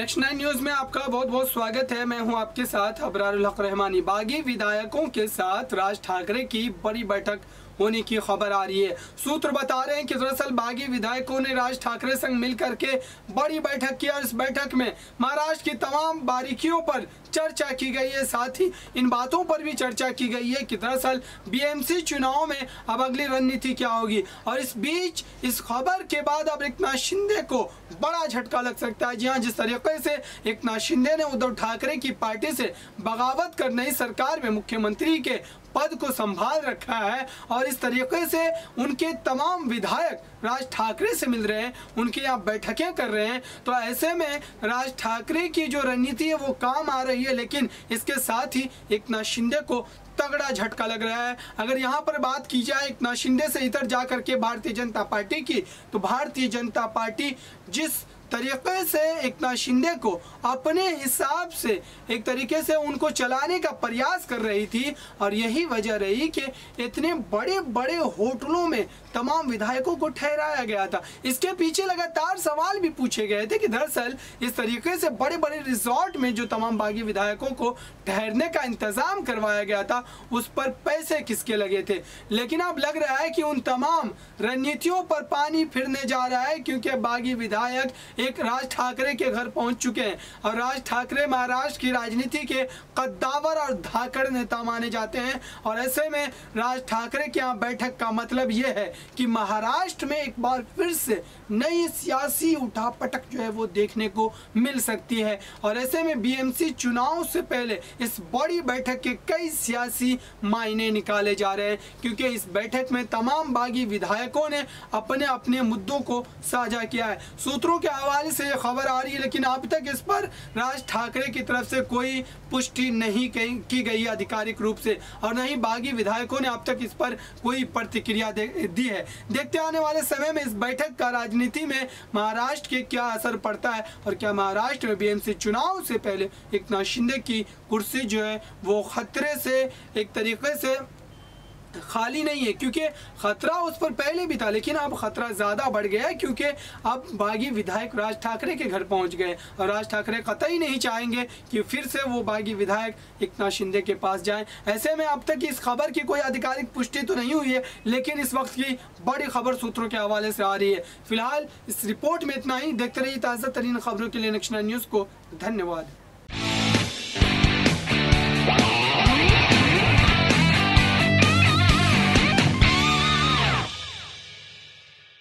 Next 9 news में आपका बहुत बहुत स्वागत है। मैं हूं आपके साथ अबरारुल हक रहमानी। बागी विधायकों के साथ राज ठाकरे की बड़ी बैठक होने की खबर आ रही है। सूत्र बता रहे हैं कि दरअसल बागी विधायकों ने राज ठाकरे संग मिलकर के बड़ी बैठक की और इस बैठक में महाराष्ट्र की तमाम बारीकियों पर चर्चा की गई है। साथ ही इन बातों पर भी चर्चा की गई है कि दरअसल बीएमसी चुनाव में अब अगली रणनीति क्या होगी। और इस बीच इस खबर के बाद अब एकनाथ शिंदे को बड़ा झटका लग सकता है। जी हाँ, जिस तरीके से एकनाथ शिंदे ने उद्धव ठाकरे की पार्टी से बगावत कर नई सरकार में मुख्यमंत्री के पद को संभाल रखा है और इस तरीके से उनके तमाम विधायक राज ठाकरे से मिल रहे हैं, उनके यहाँ बैठकें कर रहे हैं, तो ऐसे में राज ठाकरे की जो रणनीति है वो काम आ रही है। लेकिन इसके साथ ही एकनाथ शिंदे को तगड़ा झटका लग रहा है। अगर यहाँ पर बात की जाए एकनाथ शिंदे से इधर जा करके भारतीय जनता पार्टी की, तो भारतीय जनता पार्टी जिस तरीके से एकनाथ शिंदे को अपने हिसाब से एक तरीके से उनको चलाने का प्रयास कर रही थी और यही वजह रही कि इतने बड़े बड़े होटलों में तमाम विधायकों को ठहराया गया था। इसके पीछे लगातार सवाल भी पूछे गए थे कि दरअसल इस तरीके से बड़े बड़े रिजॉर्ट में जो तमाम बागी विधायकों को ठहरने का इंतजाम करवाया गया था उस पर पैसे किसके लगे थे। लेकिन अब लग रहा है कि उन तमाम रणनीतियों पर पानी फिरने जा रहा है, क्योंकि बागी विधायक एक राज ठाकरे के घर पहुंच चुके हैं और राज ठाकरे महाराष्ट्र की राजनीति के कद्दावर और धाकड़ नेता माने जाते हैं। और ऐसे में राज ठाकरे के यहाँ बैठक का मतलब यह है कि महाराष्ट्र में एक बार फिर से नई सियासी उठापटक जो है वो देखने को मिल सकती है। और ऐसे में बीएमसी चुनाव से पहले इस बड़ी बैठक के कई सियासी मायने निकाले जा रहे हैं, क्योंकि इस बैठक में तमाम बागी विधायकों ने अपने अपने मुद्दों को साझा किया है। सूत्रों के हवाले से खबर आ रही है, लेकिन अब तक इस पर राज ठाकरे की तरफ से कोई पुष्टि नहीं की गई आधिकारिक रूप से, और न ही बागी विधायकों ने अब तक इस पर कोई प्रतिक्रिया दी है। देखते आने वाले समय में इस बैठक का राजनीति में महाराष्ट्र के क्या असर पड़ता है और क्या महाराष्ट्र में बीएमसी चुनाव से पहले एकनाथ शिंदे की कुर्सी जो है वो खतरे से एक तरीके से खाली नहीं है, क्योंकि खतरा उस पर पहले भी था लेकिन अब खतरा ज़्यादा बढ़ गया है, क्योंकि अब बागी विधायक राज ठाकरे के घर पहुंच गए और राज ठाकरे कतई नहीं चाहेंगे कि फिर से वो बागी विधायक एकनाथ शिंदे के पास जाएं। ऐसे में अब तक इस खबर की कोई आधिकारिक पुष्टि तो नहीं हुई है, लेकिन इस वक्त की बड़ी खबर सूत्रों के हवाले से आ रही है। फिलहाल इस रिपोर्ट में इतना ही। देखते रहिए ताज़ा तरीन खबरों के लिए नेक्स्ट 9 न्यूज़ को। धन्यवाद।